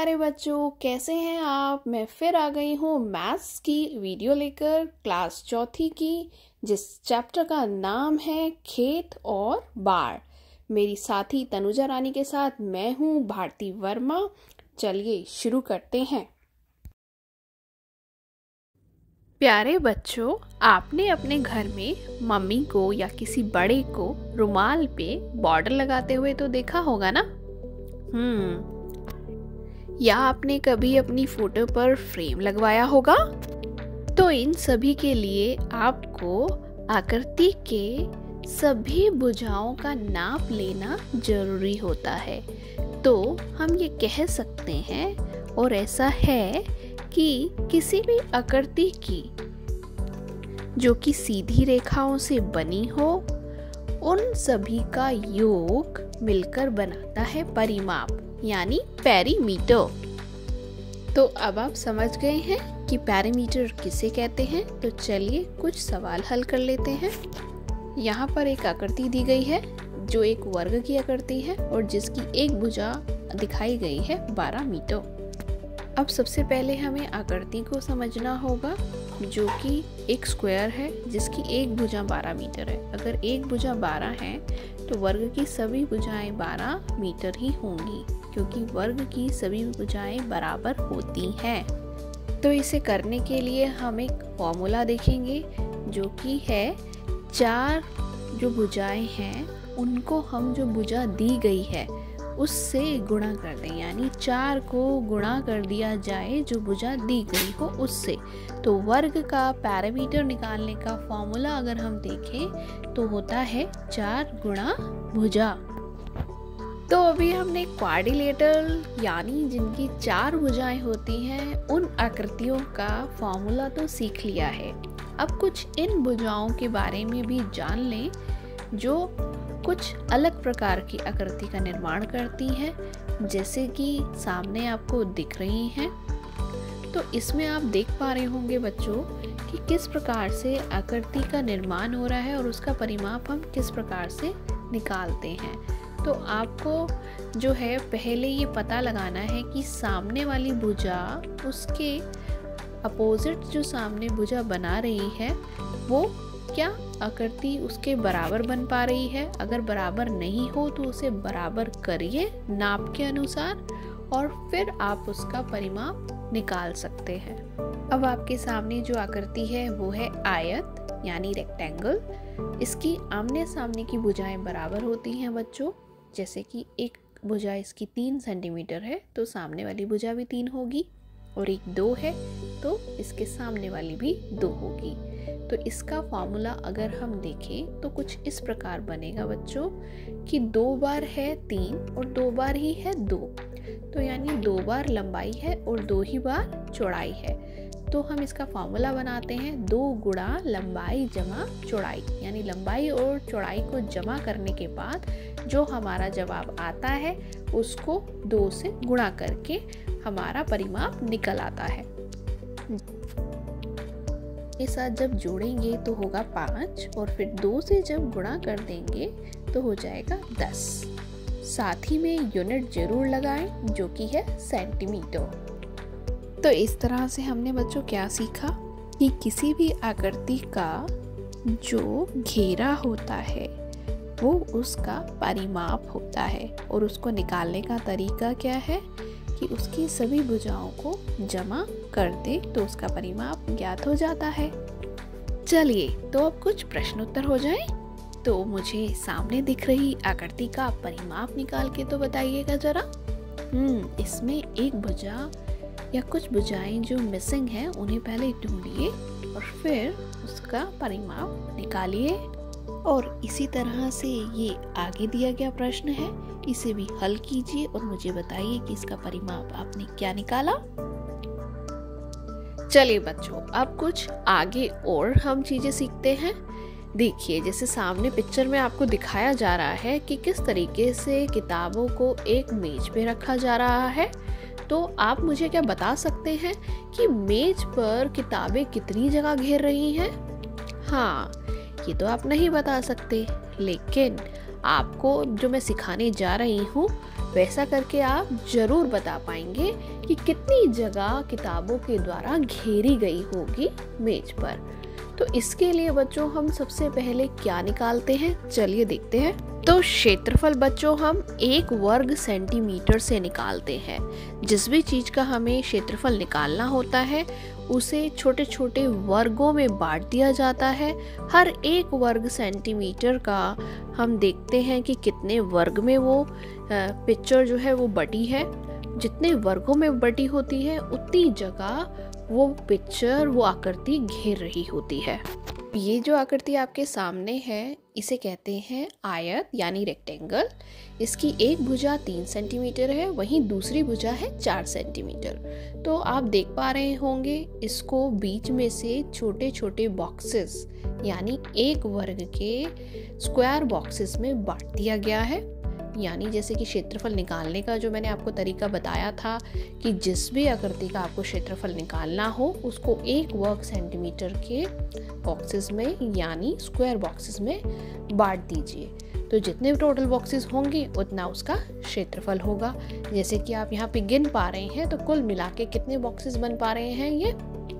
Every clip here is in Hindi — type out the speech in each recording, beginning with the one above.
प्यारे बच्चों, कैसे हैं आप। मैं फिर आ गई हूँ मैथ्स की वीडियो लेकर, क्लास चौथी की, जिस चैप्टर का नाम है खेत और बाढ़। मेरी साथी तनुजा रानी के साथ मैं हूँ भारती वर्मा। चलिए शुरू करते हैं। प्यारे बच्चों, आपने अपने घर में मम्मी को या किसी बड़े को रुमाल पे बॉर्डर लगाते हुए तो देखा होगा ना। या आपने कभी अपनी फोटो पर फ्रेम लगवाया होगा। तो इन सभी के लिए आपको आकृति के सभी भुजाओं का नाप लेना जरूरी होता है। तो हम ये कह सकते हैं, और ऐसा है, कि किसी भी आकृति की जो कि सीधी रेखाओं से बनी हो, उन सभी का योग मिलकर बनाता है परिमाप, यानी पेरीमीटर। तो अब आप समझ गए हैं कि पेरीमीटर किसे कहते हैं। तो चलिए कुछ सवाल हल कर लेते हैं। यहाँ पर एक आकृति दी गई है जो एक वर्ग की आकृति है और जिसकी एक भुजा दिखाई गई है 12 मीटर। अब सबसे पहले हमें आकृति को समझना होगा, जो कि एक स्क्वायर है जिसकी एक भुजा 12 मीटर है। अगर एक भुजा 12 है तो वर्ग की सभी भुजाएं 12 मीटर ही होंगी, क्योंकि वर्ग की सभी भुजाएं बराबर होती हैं। तो इसे करने के लिए हम एक फॉर्मूला देखेंगे, जो कि है 4 जो भुजाएं हैं उनको हम जो भुजा दी गई है उससे गुणा कर दें, यानी 4 को गुणा कर दिया जाए जो भुजा दी गई हो उससे। तो वर्ग का पैरामीटर निकालने का फॉर्मूला अगर हम देखें तो होता है 4 गुणा भुजा। तो अभी हमने क्वाड्रिलेटरल यानी जिनकी 4 भुजाएं होती हैं उन आकृतियों का फॉर्मूला तो सीख लिया है। अब कुछ इन भुजाओं के बारे में भी जान लें जो कुछ अलग प्रकार की आकृति का निर्माण करती हैं, जैसे कि सामने आपको दिख रही हैं। तो इसमें आप देख पा रहे होंगे बच्चों कि किस प्रकार से आकृति का निर्माण हो रहा है और उसका परिमाप हम किस प्रकार से निकालते हैं। तो आपको जो है पहले ये पता लगाना है कि सामने वाली भुजा उसके अपोजिट जो सामने भुजा बना रही है वो क्या आकृति उसके बराबर बन पा रही है। अगर बराबर नहीं हो तो उसे बराबर करिए नाप के अनुसार, और फिर आप उसका परिमाप निकाल सकते हैं। अब आपके सामने जो आकृति है वो है आयत यानी रेक्टेंगल। इसकी आमने सामने की भुजाएं बराबर होती हैं बच्चों। जैसे कि एक भुजा इसकी 3 सेंटीमीटर है तो सामने वाली भुजा भी 3 होगी, और एक 2 है तो इसके सामने वाली भी 2 होगी। तो इसका फॉर्मूला अगर हम देखें तो कुछ इस प्रकार बनेगा बच्चों कि 2 बार है 3 और 2 बार ही है 2। तो यानी 2 बार लंबाई है और 2 ही बार चौड़ाई है। तो हम इसका फॉर्मूला बनाते हैं 2 गुणा लंबाई जमा चौड़ाई, यानी लंबाई और चौड़ाई को जमा करने के बाद जो हमारा जवाब आता है उसको 2 से गुणा करके हमारा परिमाप निकल आता है। के साथ जब जोड़ेंगे तो होगा 5, और फिर 2 से जब गुणा कर देंगे तो हो जाएगा 10। साथ ही में यूनिट जरूर लगाएं जो कि है सेंटीमीटर। तो इस तरह से हमने बच्चों क्या सीखा कि किसी भी आकृति का जो घेरा होता है वो उसका परिमाप होता है, और उसको निकालने का तरीका क्या है कि उसकी सभी भुजाओं को जमा कर दे तो उसका परिमाप ज्ञात हो जाता है। चलिए तो अब कुछ प्रश्न उत्तर हो जाएं। तो मुझे सामने दिख रही आकृति का परिमाप निकाल के तो बताइएगा जरा। इसमें एक भुजा या कुछ भुजाएं जो मिसिंग हैं उन्हें पहले ढूंढिए और फिर उसका परिमाप निकालिए। और इसी तरह से ये आगे दिया गया प्रश्न है, इसे भी हल कीजिए और मुझे बताइए कि इसका परिमाप आपने क्या निकाला। चलिए बच्चों, अब कुछ आगे और हम चीजें सीखते हैं। देखिए, जैसे सामने पिक्चर में आपको दिखाया जा रहा है कि किस तरीके से किताबों को एक मेज पे रखा जा रहा है। तो आप मुझे क्या बता सकते हैं कि मेज पर किताबें कितनी जगह घेर रही हैं? हाँ, ये तो आप नहीं बता सकते, लेकिन आपको जो मैं सिखाने जा रही हूँ वैसा करके आप जरूर बता पाएंगे कि कितनी जगह किताबों के द्वारा घेरी गई होगी मेज पर। तो इसके लिए बच्चों हम सबसे पहले क्या निकालते हैं, चलिए देखते हैं। तो क्षेत्रफल बच्चों हम 1 वर्ग सेंटीमीटर से निकालते हैं। जिस भी चीज का हमें क्षेत्रफल निकालना होता है उसे छोटे छोटे वर्गों में बांट दिया जाता है। हर 1 वर्ग सेंटीमीटर का हम देखते हैं कि कितने वर्ग में वो पिक्चर जो है वो बटी है। जितने वर्गों में बटी होती है उतनी जगह वो पिक्चर, वो आकृति घेर रही होती है। ये जो आकृति आपके सामने है इसे कहते हैं आयत यानी रेक्टेंगल। इसकी एक भुजा 3 सेंटीमीटर है, वहीं दूसरी भुजा है 4 सेंटीमीटर। तो आप देख पा रहे होंगे इसको बीच में से छोटे छोटे बॉक्सेस यानी 1 वर्ग के स्क्वायर बॉक्सेस में बांट दिया गया है। यानी जैसे कि क्षेत्रफल निकालने का जो मैंने आपको तरीका बताया था कि जिस भी आकृति का आपको क्षेत्रफल निकालना हो उसको 1 वर्ग सेंटीमीटर के बॉक्सेस में यानी स्क्वायर बॉक्सेस में बांट दीजिए। तो जितने टोटल बॉक्सेस होंगे उतना उसका क्षेत्रफल होगा। जैसे कि आप यहाँ पे गिन पा रहे हैं तो कुल मिला के कितने बॉक्सेस बन पा रहे हैं, ये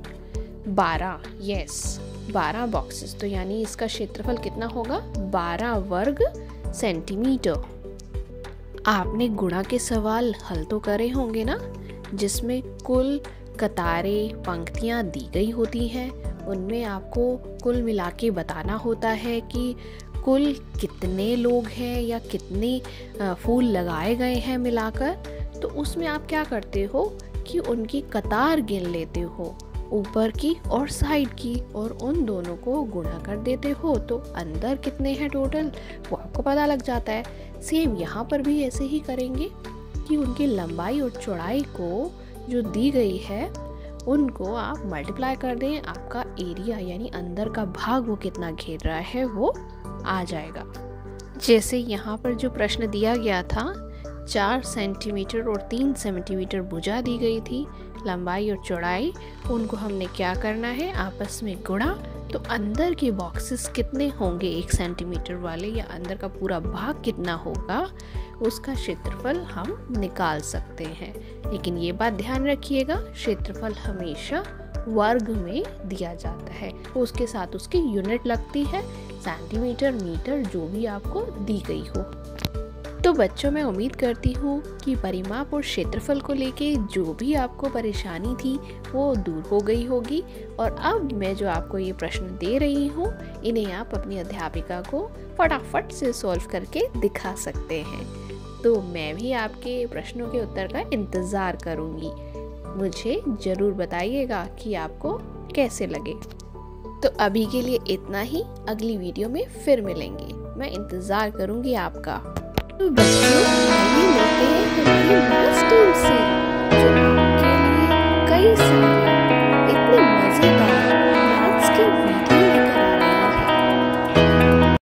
12। Yes, 12 boxes. तो यानी इसका क्षेत्रफल कितना होगा, 12 वर्ग सेंटीमीटर। आपने गुणा के सवाल हल तो करे होंगे ना, जिसमें कुल कतारें, पंक्तियां दी गई होती हैं। उनमें आपको कुल मिला के बताना होता है कि कुल कितने लोग हैं या कितने फूल लगाए गए हैं मिलाकर। तो उसमें आप क्या करते हो कि उनकी कतार गिन लेते हो, ऊपर की और साइड की, और उन दोनों को गुणा कर देते हो तो अंदर कितने हैं टोटल वो आपको पता लग जाता है। सेम यहाँ पर भी ऐसे ही करेंगे कि उनकी लंबाई और चौड़ाई को जो दी गई है उनको आप मल्टीप्लाई कर दें, आपका एरिया यानी अंदर का भाग वो कितना घेर रहा है वो आ जाएगा। जैसे यहाँ पर जो प्रश्न दिया गया था, 4 सेंटीमीटर और 3 सेंटीमीटर भुजा दी गई थी, लंबाई और चौड़ाई, उनको हमने क्या करना है आपस में गुणा। तो अंदर के बॉक्सेस कितने होंगे 1 सेंटीमीटर वाले, या अंदर का पूरा भाग कितना होगा, उसका क्षेत्रफल हम निकाल सकते हैं। लेकिन ये बात ध्यान रखिएगा, क्षेत्रफल हमेशा वर्ग में दिया जाता है, उसके साथ उसकी यूनिट लगती है, सेंटीमीटर, मीटर, जो भी आपको दी गई हो। तो बच्चों, मैं उम्मीद करती हूँ कि परिमाप और क्षेत्रफल को लेके जो भी आपको परेशानी थी वो दूर हो गई होगी। और अब मैं जो आपको ये प्रश्न दे रही हूँ इन्हें आप अपनी अध्यापिका को फटाफट से सॉल्व करके दिखा सकते हैं। तो मैं भी आपके प्रश्नों के उत्तर का इंतज़ार करूँगी। मुझे ज़रूर बताइएगा कि आपको कैसे लगे। तो अभी के लिए इतना ही, अगली वीडियो में फिर मिलेंगे। मैं इंतज़ार करूँगी आपका। तो बच्चों, आइए मिलते हैं हमारी नेक्स्ट टीम से।